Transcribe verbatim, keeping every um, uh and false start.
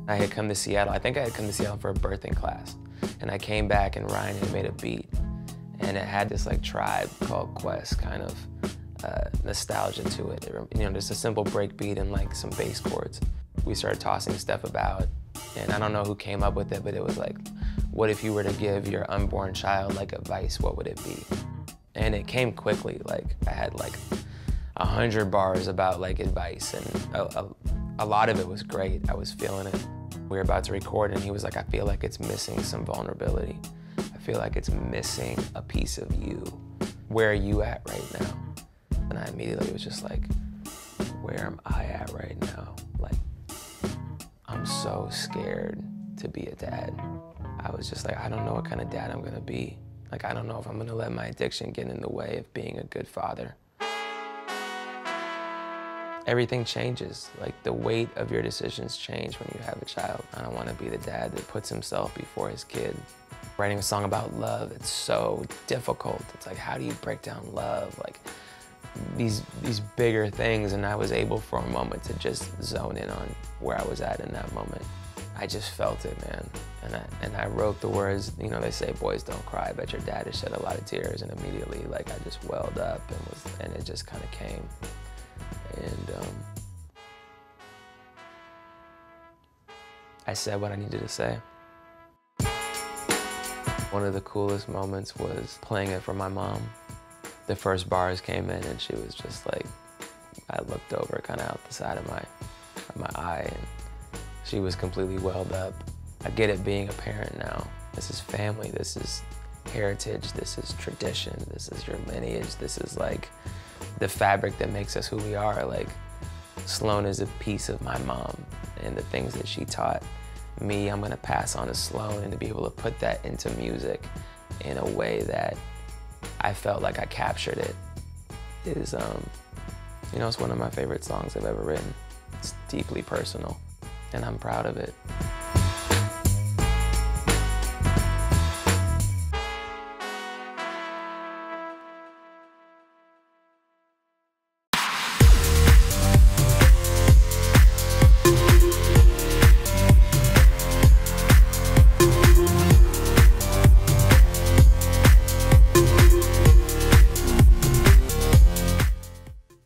I had come to Seattle, I think I had come to Seattle for a birthing class. And I came back and Ryan had made a beat. And it had this like tribe called Quest kind of uh, nostalgia to it. it. You know, just a simple break beat and like some bass chords. We started tossing stuff about, and I don't know who came up with it, but it was like, what if you were to give your unborn child like advice, what would it be? And it came quickly, like I had like a hundred bars about like advice, and a, a, a lot of it was great. I was feeling it. We were about to record and he was like, I feel like it's missing some vulnerability. I feel like it's missing a piece of you. Where are you at right now? And I immediately was just like, where am I at right now? Like, I'm so scared to be a dad. I was just like, I don't know what kind of dad I'm gonna be. Like, I don't know if I'm gonna let my addiction get in the way of being a good father. Everything changes. Like, the weight of your decisions change when you have a child. I don't wanna be the dad that puts himself before his kid. Writing a song about love, it's so difficult. It's like, how do you break down love? Like, these, these bigger things, and I was able for a moment to just zone in on where I was at in that moment. I just felt it, man. And I, and I wrote the words, you know, they say boys don't cry, but your dad has shed a lot of tears, and immediately, like, I just welled up and was, and it just kind of came. And um, I said what I needed to say. One of the coolest moments was playing it for my mom. The first bars came in and she was just like, I looked over kind of out the side of my, of my eye, and she was completely welled up. I get it being a parent now. This is family, this is heritage, this is tradition, this is your lineage, this is like the fabric that makes us who we are. Like, Sloane is a piece of my mom and the things that she taught me, I'm gonna pass on to Sloane, and to be able to put that into music in a way that I felt like I captured it is, um, you know, it's one of my favorite songs I've ever written. It's deeply personal, and I'm proud of it.